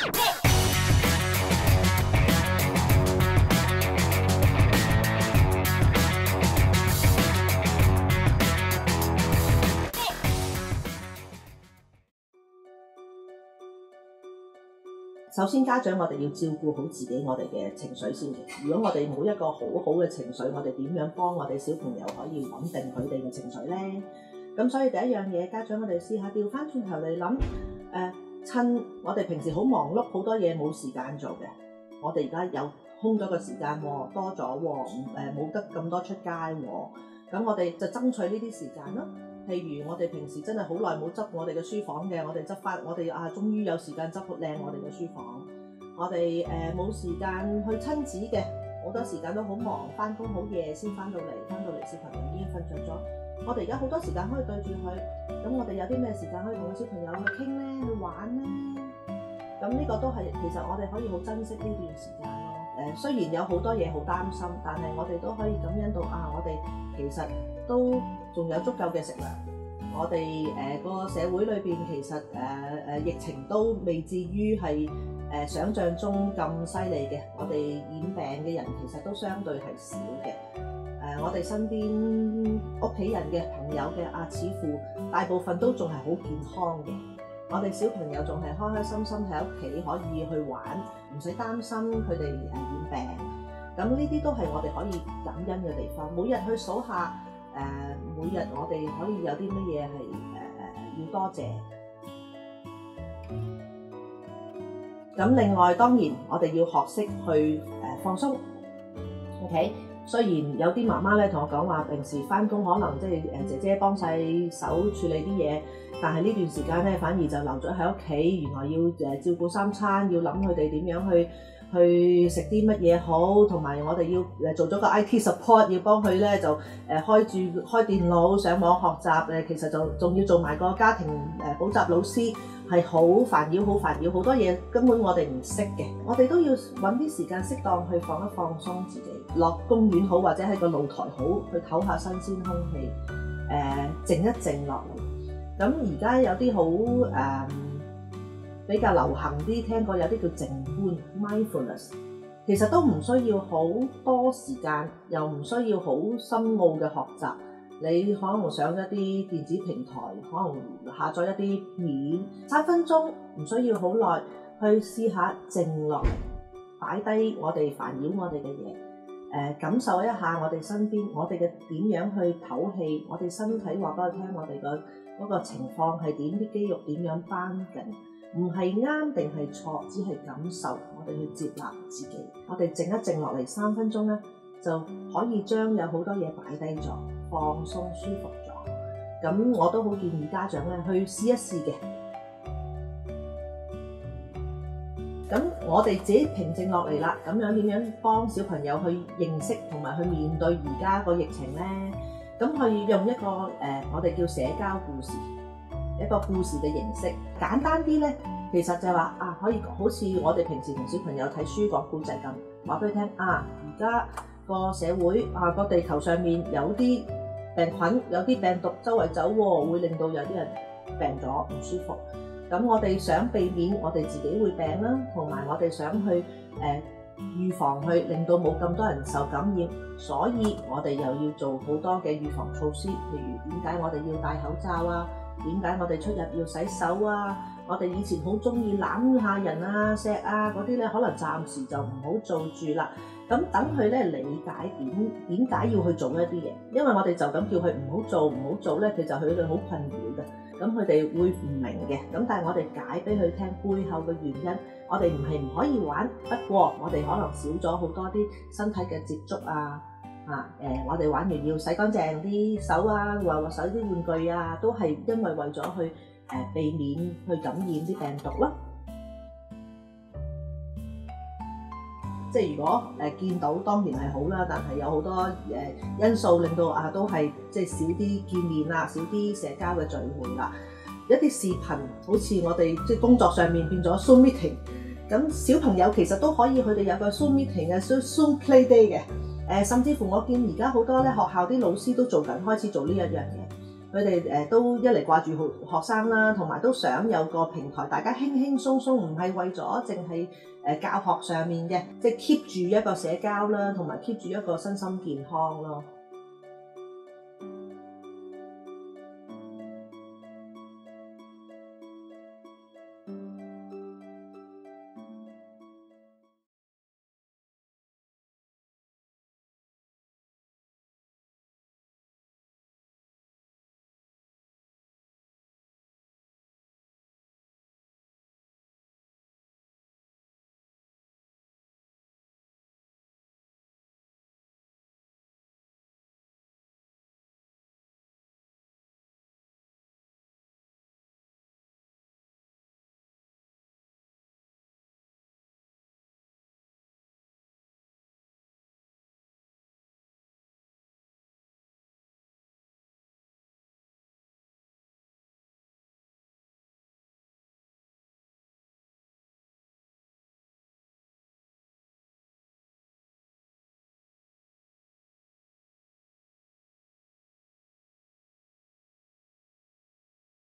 首先，家長我哋要照顧好自己我哋嘅情緒先嘅。如果我哋冇一個好好嘅情緒，我哋點樣幫我哋小朋友可以穩定佢哋嘅情緒呢？咁所以第一樣嘢，家長我哋試下調翻轉頭嚟諗，趁我哋平時好忙碌，好多嘢冇時間做嘅，我哋而家有空咗個時間喎，多咗喎，冇得咁多出街喎，咁我哋就爭取呢啲時間咯。譬如我哋平時真係好耐冇執我哋嘅書房嘅，我哋執翻，我哋終於有時間執好靚我哋嘅書房。我哋冇時間去親子嘅，好多時間都好忙，翻工好夜先翻到嚟小朋友已經瞓着咗。我哋而家好多時間可以對住佢，咁我哋有啲咩時間可以同個小朋友去傾咧，去玩咧？咁呢個都係其實我哋可以好珍惜呢段時間咯。雖然有好多嘢好擔心，但係我哋都可以感恩到我哋其實都仲有足夠嘅食糧。我哋個社會裏邊其實疫情都未至於係想像中咁犀利嘅。我哋染病嘅人其實都相對係少嘅。我哋身邊屋企人嘅朋友嘅似乎大部分都仲係好健康嘅。我哋小朋友仲係開開心心喺屋企可以去玩，唔使擔心佢哋染病。咁呢啲都係我哋可以感恩嘅地方。每日去數下。每日我哋可以有啲乜嘢係要多謝。咁另外當然我哋要學識去放鬆。OK， 雖然有啲媽媽咧同我講話，平時返工可能即係姐姐幫晒手處理啲嘢，但係呢段時間咧反而就留咗喺屋企。原來要照顧三餐，要諗佢哋點樣去食啲乜嘢好，同埋我哋要做咗個 IT support， 要幫佢咧就開電腦上網學習。其實就仲要做埋個家庭補習老師，係好煩擾，好多嘢根本我哋唔識嘅。我哋都要揾啲時間適當去放鬆自己，落公園好，或者喺個露台好，去唞下新鮮空氣，靜一靜落嚟。咁而家有啲好比較流行啲，聽過有啲叫靜觀 mindfulness， 其實都唔需要好多時間，又唔需要好深奧嘅學習。你可能上一啲電子平台，可能下載一啲片，3分鐘，唔需要好耐，去試下靜落嚟，擺低我哋煩擾我哋嘅嘢，感受一下我哋身邊，我哋嘅點樣去唞氣，我哋身體話俾我聽，我哋嗰個情況係點，啲肌肉點樣繃緊。唔係啱定係錯，只係感受，我哋去接納自己。我哋靜一靜落嚟3分鐘咧，就可以將有好多嘢擺低咗，放鬆舒服咗。咁我都好建議家長咧去試一試嘅。咁我哋自己平靜落嚟啦，咁樣點樣幫小朋友去認識同埋去面對而家個疫情咧？咁去用一個我哋叫社交故事。一個故事嘅形式，簡單啲咧，其實就係話可以好似我哋平時同小朋友睇書講故仔咁，話俾佢聽而家個社會個地球上面有啲病菌，有啲病毒周圍走喎，會令到有啲人病咗唔舒服。咁我哋想避免我哋自己會病啦，同埋我哋想去預防去令到冇咁多人受感染，所以我哋又要做好多嘅預防措施，譬如點解我哋要戴口罩啊？點解我哋出入要洗手啊？我哋以前好中意攬下人啊、錫嗰啲咧，可能暫時就唔好做住啦。咁等佢咧理解點解要去做一啲嘢，因為我哋就咁叫佢唔好做咧，佢哋好困擾嘅。咁佢哋會唔明嘅。咁但係我哋解俾佢聽背後嘅原因，我哋唔係唔可以玩，不過我哋可能少咗好多啲身體嘅接觸啊。我哋玩完要洗乾淨啲手啊，或手啲玩具啊，都係因為為咗去避免去感染啲病毒咯。即係如果見到當然係好啦，但係有好多因素令到都係即係少啲見面啦，少啲社交嘅聚會啦。一啲視頻好似我哋即係工作上面變咗 Zoom meeting， 咁小朋友其實都可以佢哋有個 Zoom meeting 嘅 Zoom play day 嘅。甚至乎我見而家好多咧學校啲老師都開始做呢一樣嘢。 佢哋都一嚟掛住學生啦，同埋都想有個平台，大家輕輕鬆鬆，唔係為咗淨係教學上面嘅，即係 keep 住一個社交啦，同埋 keep 住一個身心健康咯。